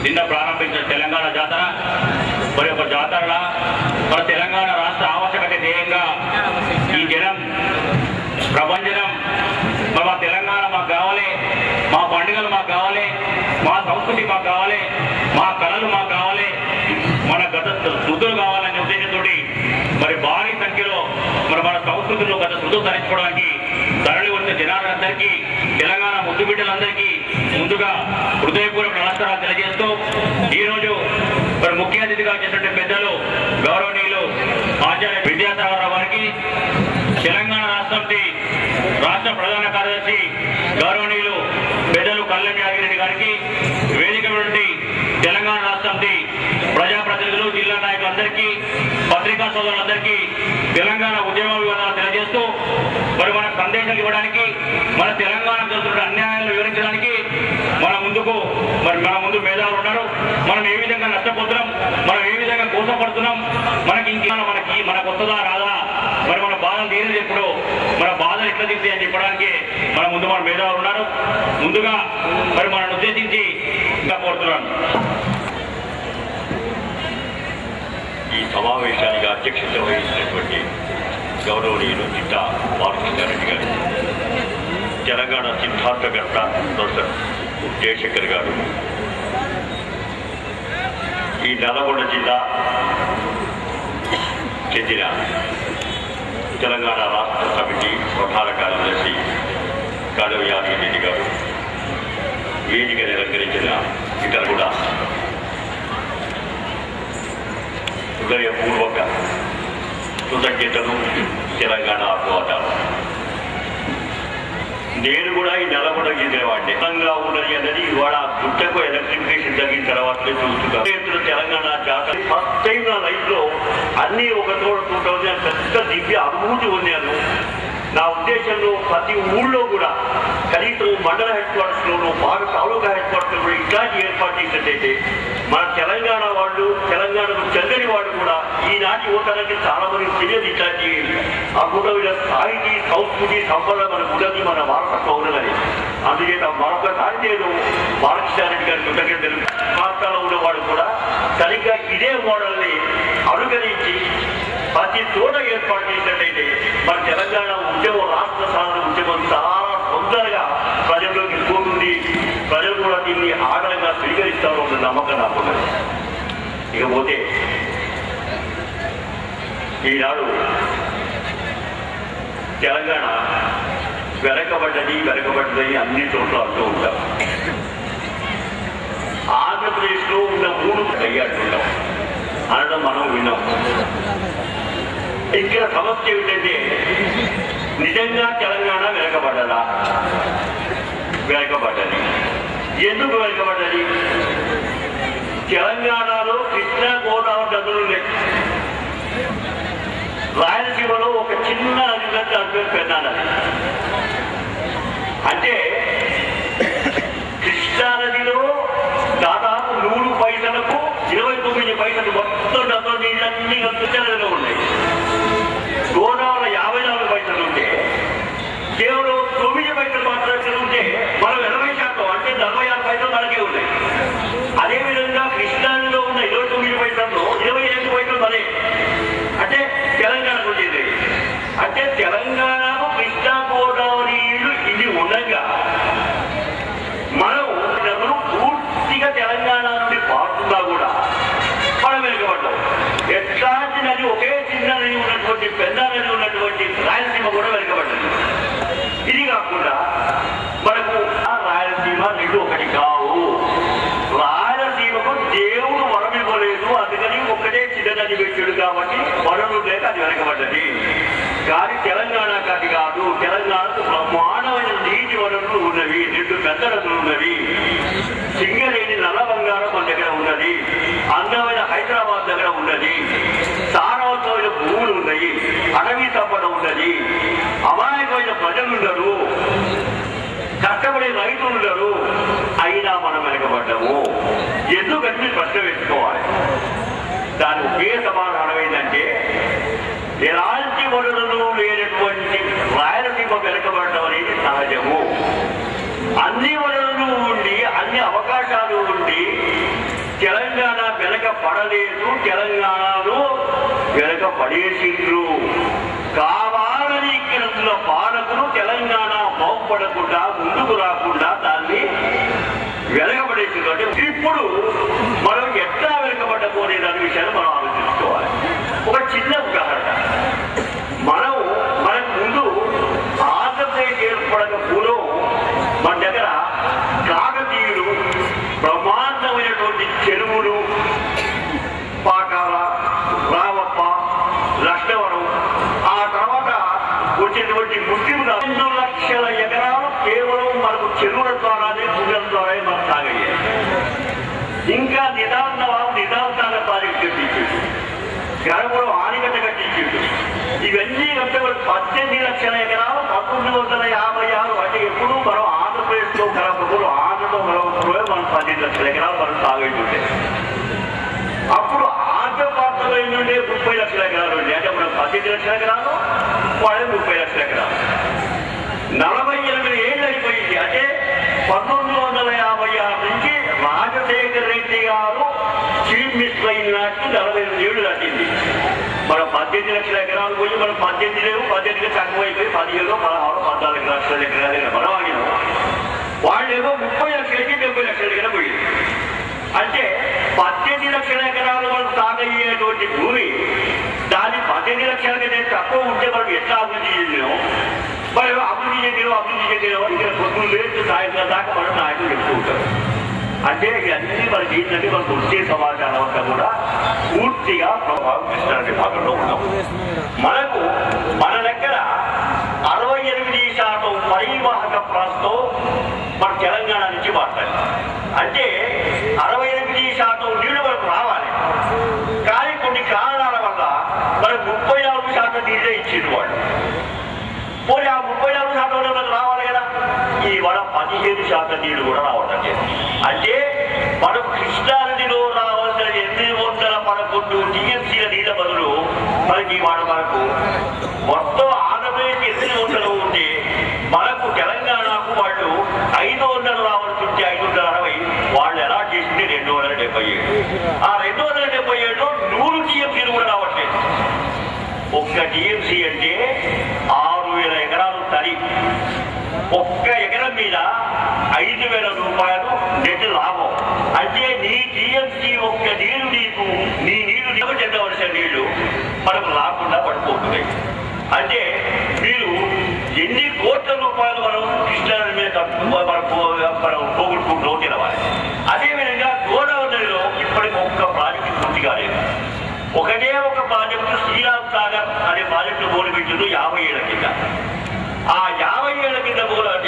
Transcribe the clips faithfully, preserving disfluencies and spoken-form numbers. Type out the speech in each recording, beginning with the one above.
నిన్న ప్రారంభించిన తెలంగాణ జాతర మరి ఒక జాతరలా మన తెలంగాణ రాష్ట్ర ఆవశ్యకత ధ్యేయంగా ఈ జనం ప్రభంజనం మరి మా తెలంగాణ మాకు కావాలి, మా పండుగలు మాకు కావాలి, మా సంస్కృతి మాకు కావాలి, మా కళలు మాకు కావాలి, మన గత శృతులు కావాలనే ఉద్దేశంతో మరి భారీ సంఖ్యలో మరి మన సంస్కృతిలో గత శృతులు ధరించుకోవడానికి తరలి వచ్చిన జనాలందరికీ తెలంగాణ ముద్దు బిడ్డలందరికీ ముందుగా హృదయపూర్వక నమస్కారాలు తెలియజేస్తూ ఈరోజు మరి ముఖ్య అతిథిగా చేసినటువంటి పెద్దలు గౌరవనీయులు ఆచార్య విద్యాసాగర్ వారికి, తెలంగాణ రాష్ట్రంకి రాష్ట్ర ప్రధాన కార్యదర్శి గౌరవనీయులు పెద్దలు కళ్యాణ్ యాగిరెడ్డి గారికి, వేదిక నుండి తెలంగాణ రాష్ట్రంకి ప్రజాప్రతినిధులు జిల్లా నాయకులందరికీ పత్రికా సోదరులందరికీ తెలంగాణ ఉద్యమ వివరాలు తెలియజేస్తూ మరి మన సందేశాలు ఇవ్వడానికి, మన తెలంగాణ జరుగుతున్న అన్యాయాలను వివరించడానికి మన ముందుకు మరి మన ముందు మేధావులు ఉన్నారు. మనం ఏ విధంగా నష్టపోతున్నాం, మనం ఏ విధంగా కోసపడుతున్నాం, మనకి ఇంకా మనకి మనకు వస్తుందా రాదా, మరి మన బాధలు తీరేది ఎప్పుడు, మన బాధలు ఎట్లా తీస్తాయి అని చెప్పడానికి మన ముందు మన మేధావులు ఉన్నారు. ముందుగా మరి మనల్ని ఉద్దేశించి ఇంకా కోరుతున్నాను. ఈ సమావేశానికి అధ్యక్షత వహించినటువంటి గౌరవనీయులు చిట్టా బాలకృష్ణారెడ్డి గారు, తెలంగాణ సిద్ధాంతకర్త ప్రొఫెసర్ జయశంకర్ గారు, ఈ నల్గొండ జిల్లా చెందిన తెలంగాణ రాష్ట్ర సమితి ప్రధాన కార్యదర్శి కాడవ యాదగిరెడ్డి గారు, వేదికను అలంకరించిన ఇతర కూడా హృదయపూర్వక కృతజ్ఞతలు, తెలంగాణ అభివాదాలు. నేను కూడా ఈ నల్గొండ చెందినవాడిని. తెలంగాణ ఉన్నది అన్నది ఇవాళ గుట్టకు ఎలక్ట్రిఫికేషన్ జరిగిన తర్వాత చూస్తున్నాను. తెలంగాణ జాతర ఫస్ట్ టైం నా లైఫ్ లో అన్ని ఒక తోడ చూడటం పెద్ద దివ్య అనుభూతి పొందాను. నా ఉద్దేశంలో ప్రతి ఊళ్ళో కూడా కనీసం మండల హెడ్ క్వార్టర్స్ లోను, బాగా తాలూకా హెడ్ క్వార్టర్స్ కూడా ఇట్లాంటి ఏర్పాటు చేసినట్టయితే మన తెలంగాణ వాళ్ళు, తెలంగాణకు చెందని వాళ్ళు కూడా ఈనాటి ఓటర్లకి చాలా మంది తెలియదు ఇట్లాంటి ఆ గుడ్డ సాహితీ సంస్కృతి సంపద మన గుడ్డది మన వారసత్వం ఉన్నదని. అందుచేత మరొకసారి నేను బాలకృష్ణారెడ్డి గారి కృతజ్ఞతలు. రాష్ట్రాల్లో ఉన్నవాడు కూడా సరిగ్గా ఇదే మోడల్ని అనుకరించి ప్రతి చోట ఏర్పాటు చేసినట్టయితే మన తెలంగాణ ఉద్యమం, రాష్ట్ర సాధన ఉద్యమం చాలా తొందరగా ప్రజల్లోకి పోతుంది. ప్రజలు కూడా దీన్ని ఆదరంగా స్వీకరిస్తారో ఉన్న నమ్మకం నాకున్నది. ఇకపోతే ఈనాడు తెలంగాణ వెనకబడ్డది వెనకబడ్డది అన్ని చోట్ల అంటూ ఉంటాం. ఆంధ్రప్రదేశ్లో ఉన్న మూడు అయ్యాడుంటాం అనడం మనం విన్నాం. ఇక్కడ సమస్య ఏమిటంటే నిజంగా తెలంగాణ వెనకబడ్డదా? వెనకబడ్డది. ఎందుకు వెనకబడ్డది? తెలంగాణలో కృష్ణా గోదావరి నదులు ఉన్నాయి. రాయలసీమలో ఒక చిన్న నది కంటే అంటారు పెన్నా నది. అంటే కృష్ణా నదిలో దాదాపు నూరు పైసలకు ఇరవై తొమ్మిది పైసలు మొత్తం డబ్బులు నీళ్ళన్నీ కృష్ణా నదిలో ఉన్నాయి. గోదావరి యాభై నాలుగు పైసలు ఉంటే కేవలం తొమ్మిది పైసలు మాత్రమే ఉంటే మనం ఎనభై శాతం అంటే నలభై ఆరు పైసలు మనకే ఉన్నాయి. అదేవిధంగా కృష్ణాలో ఉన్న ఇరవై తొమ్మిది పైసల్లో ఇరవై ఐదు పైసలు మరే అంటే తెలంగాణకు వచ్చేది. అంటే తెలంగాణకు కృష్ణా గోదావరి ఇది ఉండగా మనం పూర్తిగా తెలంగాణ నుండి పారుతున్నా కూడా మనం వెనుకబడ్డాం. ఎట్లాంటి నది ఒకే చిన్న నది ఉన్నటువంటి పెద్ద నది ఉన్నటువంటి రాయలసీమ కూడా వెనుకబడ్డది. ఇది కాకుండా మనకు రాయలసీమ రెండు ఒకటి కావు. రాయలసీమకు దేవుడు వరం ఇవ్వలేదు, అందుకని ఒక్కటే చిన్న నది పెట్టాడు కాబట్టి వరలు లేక అది వెనకబడ్డది. కానీ తెలంగాణకు అది కాదు. తెలంగాణకు బ్రహ్మాండమైన నీటి వనరులు ఉన్నవి, రెండు పెద్ద నదులు ఉన్నవి. సింగరేణి నల్ల బంగారం మన దగ్గర ఉన్నది, అందమైన హైదరాబాద్ దగ్గర ఉన్నది, సారవంతమైన భూములు ఉన్నాయి, అడవి సంపద ఉన్నది, అమాయకమైన ప్రజలున్నారు, కష్టపడే రైతులు ఉన్నారు. అయినా మనం వెనకబడ్డాము. ఎందుకంటే ప్రశ్న వేసుకోవాలి. దాని ఒకే సమాధానం ఏంటంటే ఎలాంటి వనరులు లేనటువంటి రాయలసీమ వెనకబడడం అనేది సహజము. అన్ని వనరులు ఉండి అన్ని అవకాశాలు ఉండి పడలేదు, తెలంగాణలో వెనక పడేసిండ్రు. కావాలని ఇక్కడ పాలకులు తెలంగాణ బాగుపడకుండా ముందుకు రాకుండా దాన్ని వెనకబడేసిండ్రు. అంటే ఇప్పుడు మనం ఎట్లా వెనకబడ్డపోలేదు అనే విషయాన్ని మనం ఆలోచించుకోవాలి. ఒక చిన్న ఉదాహరణ, మనం మనకు ముందు ఆంధ్రప్రదేశ్ ఏర్పడక పూర్వం మన దగ్గర కాకతీయులు బ్రహ్మాండమైనటువంటి చెరువులు, పాకాల, రావప్ప, లక్ష్మవరం, ఆ తర్వాత వచ్చేటువంటి ముస్లింలు రెండు లక్షల ఎకరాలు కేవలం మనకు చెరువుల ద్వారానే గుడ్డల ద్వారానే మనకు సాగయ్యాయి. ఇంకా నిదాన నిదాన ప్రాజెక్ట్ కట్టించాడు, గడపడం ఆనకట్ట కట్టించాడు. ఇవన్నీ కంటే పద్దెనిమిది లక్షల ఎకరాలు పంతొమ్మిది వందల యాభై ఆరు అంటే ఎప్పుడు మనం ఆంధ్రప్రదేశ్ లో కలపకూడదు, ఆంధ్రలో కలపకూడదు మనం పద్దెనిమిది లక్షల ఎకరాలు మనం సాగుతుండే. అప్పుడు ఆంధ్ర ప్రాంతంలో ఏంటంటే ముప్పై లక్షల ఎకరాలు ఉండే, అంటే మనం పద్దెనిమిది లక్షల ఎకరాలు వాళ్ళే ముప్పై లక్షల ఎకరాలు. నలభై ఎనిమిది ఏళ్ళు అయిపోయింది. అంటే పంతొమ్మిది వందల యాభై ఆరు నుంచి రాజశేఖర రెడ్డి గారు చీఫ్ మినిస్టర్ అయిన నాటికి నలభై ఎనిమిది ఏళ్ళు దాటింది. మనం పద్దెనిమిది లక్షల ఎకరాలు పోయి మనం పద్దెనిమిది లేవు, పద్దెనిమిది తక్కువ అయిపోయి పదిహేను పదహారు పద్నాలుగు లక్షల ఎకరాలు మనం ఆగినాం. వాళ్ళేమో ముప్పై లక్షలకి డెబ్బై లక్షల ఎకరం పోయింది. అంటే పద్దెనిమిది లక్షల ఎకరాలు మనం సాగయ్యేటువంటి భూమి దాని పద్దెనిమిది లక్షల కంటే తక్కువ ఉంటే మనం ఎట్లా అభివృద్ధి చేసినాం, మరి అభివృద్ధి చేసినాం అభివృద్ధి చేసినాం ఇక్కడ పొద్దులు లేదు సాయంత్రం దాకా మనం నాయకులు చెప్తూ ఉంటాం. అంటే ఇవన్నీ మనకి ఏంటంటే మనకు వచ్చే సమాచారం అంతా కూడా పూర్తిగా ప్రభావిస్తారనే భాగంలో ఉన్నాం. మనకు మన దగ్గర అరవై ఎనిమిది శాతం పరివాహక ప్రాంతం మన తెలంగాణ నుంచి మాట్లాడాలి. అంటే అరవై ఎనిమిది శాతం నీళ్లు మనకు రావాలి, కానీ కొన్ని కారణాల వల్ల మనకు ముప్పై నాలుగు శాతం నీళ్ళే ఇచ్చింది వాళ్ళు. పోనీ ఆ ముప్పై నాలుగు శాతం మనకు రావాలి కదా, ఈ వడ పదిహేను శాతం నీళ్లు కూడా రావటం లేదు. అంటే మనకు కృష్ణానదిలో రావాల్సిన ఎనిమిది వందల పదకొండు టీఎంసీల నీళ్ళ బదులు మనకి వాడు మనకు మొత్తం ఆంధ్రప్రదేశ్ ఎనిమిది వందలు ఉంటే మనకు తెలంగాణకు వాళ్ళు ఐదు వందలు రావాల్సి ఉంటే ఐదు వందల అరవై వాళ్ళు ఎలా చేసింది రెండు వందల డెబ్బై ఏడు. ఆ రెండు వందల డెబ్బై ఏడులో నూరు టీఎంసీలు కూడా రావట్లేదు. ఒక్క టీఎంసీ అంటే ఆరు వేల ఎకరాలు తరి, ఒక్క ఎకరం మీద ఐదు వేల రూపాయలు నెట్ లాభం. అంటే నీ టీఎంసీ ఒక్క నీరు నీకు నీ నీరు నీకు చెందవలసిన నీళ్లు మనకు రాకుండా పడిపోతున్నాయి. అంటే మీరు ఎన్ని కోట్ల రూపాయలు మనం కృష్ణానది మీద మనం పోగొట్టుకుంటూ తినవాలి. అదేవిధంగా గోదావరిలో ఇప్పటికి ఒక్క ప్రాజెక్టు పూర్తి కాలేదు. ఒకటే ఒక ప్రాజెక్టు శ్రీరామ్ సాగర్ అనే ప్రాజెక్టు మొదలుపెట్టింది యాభై ఏళ్ల కింద. ఆ యాభై ఏళ్ల కింద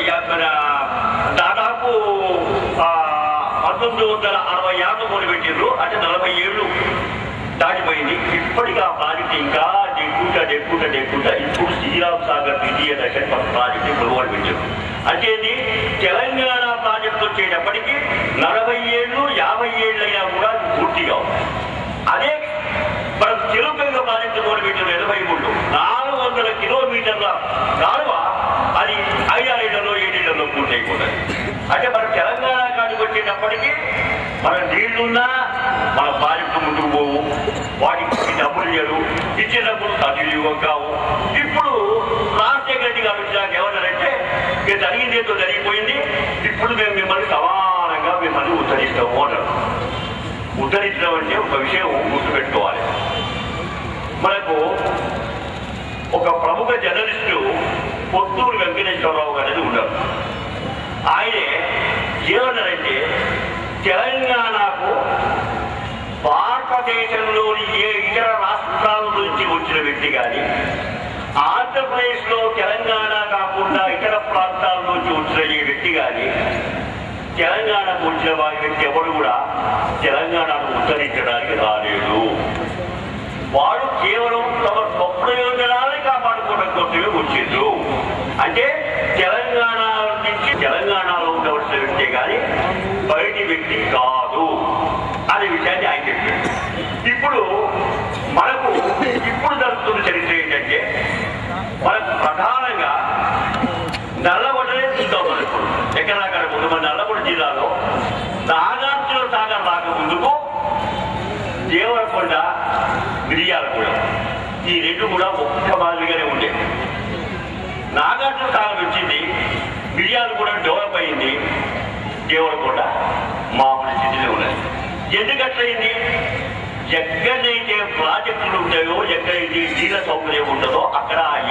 దాదాపు పంతొమ్మిది వందల అరవై ఆరు మొదలుపెట్టిండ్రు. అంటే నలభై ఏళ్ళు దాటిపోయింది. ఇప్పటికీ ఆ ప్రాజెక్టు ఇంకా డెక్కుట డెక్కుట డెక్కుట ఇప్పుడు శ్రీరామ్ సాగర్ ద్వితీయ దశ ప్రాజెక్టు మొదలు పెట్టారు. అంటే ఇది తెలంగాణ ప్రాజెక్టు వచ్చేటప్పటికీ నలభై ఏళ్ళు యాభై ఏళ్ళు అయినా కూడా పూర్తిగా ఉంది. అదే మనకు చిరుపేద ప్రాజెక్టు మొదలుపెట్టిన ఎనభై మూడు నాలుగు వందల కిలోమీటర్ల కాలువ అది ఐదారేళ్లలో ఏడేళ్లలో పూర్తి అయిపోతుంది. అంటే మన తెలంగాణ కాడికి వచ్చేటప్పటికీ మన నీళ్లున్నా మన ప్రాజెక్టు ముందుకు పోవు, వాటికి డబ్బులు ఇయ్యరు, ఇచ్చే డబ్బులు సద్వినియోగం కావు. ఇప్పుడు రాజశేఖర రెడ్డి గారు వచ్చినాక ఏమన్నారంటే మీరు జరిగింది ఏదో జరిగిపోయింది, ఇప్పుడు మేము మిమ్మల్ని సమానంగా మిమ్మల్ని ఉద్ధరిస్తాము అన్నారు. ఉద్ధరించడం అంటే ఒక విషయం గుర్తుపెట్టుకోవాలి. మనకు ఒక ప్రముఖ జర్నలిస్టు పొత్తూరు వెంకటేశ్వరరావు గారు ఉన్నారు. ఆయనే ఏమన్నారంటే తెలంగాణకు భారతదేశంలోని ఏ ఇతర రాష్ట్రాల నుంచి వచ్చిన వ్యక్తి కానీ ఆంధ్రప్రదేశ్ లో తెలంగాణ కాకుండా ఇతర ప్రాంతాల నుంచి వచ్చిన ఏ వ్యక్తి కానీ తెలంగాణకు వచ్చిన వారి వ్యక్తి ఎవరు కూడా తెలంగాణను ఉద్ధరించడానికి రాలేదు. వాడు కేవలం తమ స్వప్రయోజనాన్ని కాపాడుకోవడం కోసమే వచ్చిండ్రు. అంటే తెలంగాణ నుంచి తెలంగాణలో ఉండవలసిన వ్యక్తి కానీ బయటి వ్యక్తి కాదు అనే విషయాన్ని ఆయన చెప్పారు. ఇప్పుడు మనకు ఇప్పుడు జరుగుతున్న చరిత్ర ఏంటంటే మనకు ప్రధానంగా నల్లగొండనే చూద్దాం. మనకు ఎక్కడాక్కడ ముందు మన నల్లగొండ జిల్లాలో నాగార్జున సాగర్ రాక ముందుకు దేవరకొండ, మిర్యాలగూడ ఈ రెండు కూడా ఒక్క మాదిరిగానే ఉండేవి. నాగార్జున సాగర్ వచ్చింది, మిర్యాలగూడ డెవలప్ అయింది, దేవరకొండ మామూలు స్థితిలో ఉన్నది. ఎందుకట్లయింది? ఎక్కడైతే ప్రాజెక్టులు ఉంటాయో, ఎక్కడైతే నీళ్ళ సౌకర్యం ఉంటుందో అక్కడ